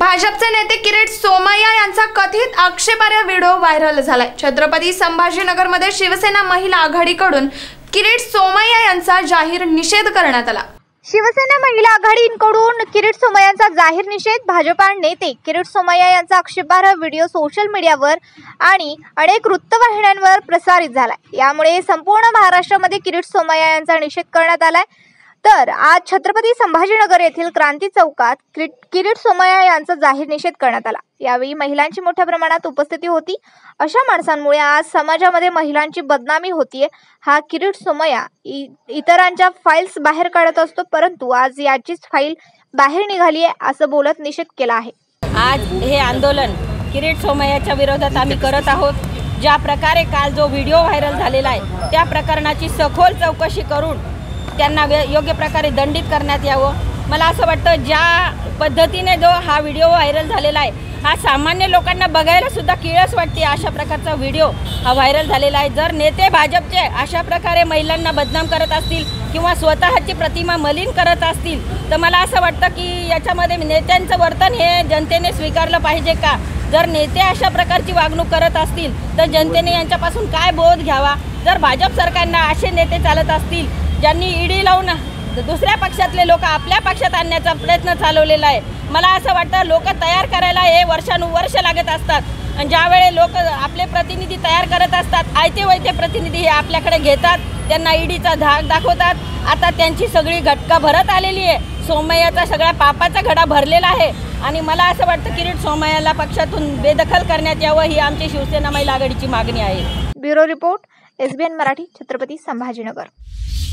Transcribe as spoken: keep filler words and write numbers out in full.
भाजपचे नेते किरीट सोमय्या यांचा कथित आक्षेपार्ह व्हिडिओ व्हायरल झालाय। छत्रपती संभाजीनगरमध्ये शिवसेना महिला आघाडीकडून किरीट सोमय्या यांचा जाहीर निषेध करण्यात आला। शिवसेना महिला आघाडीकडून किरीट सोमय्यांचा जाहीर निषेध। भाजपा नेते किरीट सोमय्या यांचा आक्षेपार्ह व्हिडिओ सोशल मीडियावर आणि अनेक वृत्तवाहिन्यांवर प्रसारित झालाय। यामुळे संपूर्ण महाराष्ट्रामध्ये किरीट सोमय्या यांचा निषेध करण्यात आलाय। तर आज छत्रपती संभाजीनगर येथील क्रांती चौकात किरीट सोमय्या यांचा जाहीर निषेध करण्यात आला। यावेळी महिलांची मोठ्या प्रमाणात उपस्थिती होती। अशा माणसांमुळे आज समाजामध्ये महिलांची बदनामी होतीये। हा किरीट सोमय्या इतरांच्या फाईल्स बाहेर काढत असतो, परंतु आज याचीच फाईल बाहेर निघाली आहे असं बोलत निषेध केला आहे। आज हे आंदोलन किरीट सोमय्याच्या विरोधात आम्ही करत आहोत। ज्या प्रकारे काल जो व्हिडिओ व्हायरल झालेला आहे त्या प्रकरणाची सखोल चौकशी करून त्यांना योग्य प्रकारे दंडित करण्यात यावं। मला असं वाटतं ज्या पद्धतीने जो हा व्हिडिओ व्हायरल झालेला आहे हा सामान्य लोकांना बघायला सुद्धा किळस वाटते। अशा प्रकारचा व्हिडिओ हा व्हायरल झालेला आहे। जर नेते भाजपचे अशा प्रकारे महिलांना बदनाम करत असतील किंवा स्वतःची प्रतिमा मलिन करत असतील तर मला असं वाटतं की याच्यामध्ये नेत्यांचं वर्तन हे जनतेने स्वीकारलं पाहिजे का? जर नेते अशा प्रकारची वागणूक करत असतील तर जनतेने यांच्यापासून काय बोध घ्यावा? जर भाजप सरकारना असे नेते चालत असतील ज्यांनी ईडी लावून दुसऱ्या पक्षातले लोक आपल्या पक्षात आणण्याचा प्रयत्न चालवलेला आहे, मला असं वाटतं लोक तयार करायला हे वर्षानुवर्ष लागत असतात आणि ज्यावेळी लोक आपले प्रतिनिधी तयार करत असतात आयते वैते प्रतिनिधी हे आपल्याकडे घेतात, त्यांना ईडीचा धाक दाखवतात। आता त्यांची सगळी घटका भरत आलेली आहे। सोमय्याचा सगळ्या पापाचा घडा भरलेला आहे आणि मला असं वाटतं किरीट सोमय्याला पक्षातून बेदखल करण्यात यावं ही आमची शिवसेना महिला आघाडीची मागणी आहे। Bureau report, S B N Marathi, Chhatrapati Sambhajinagar.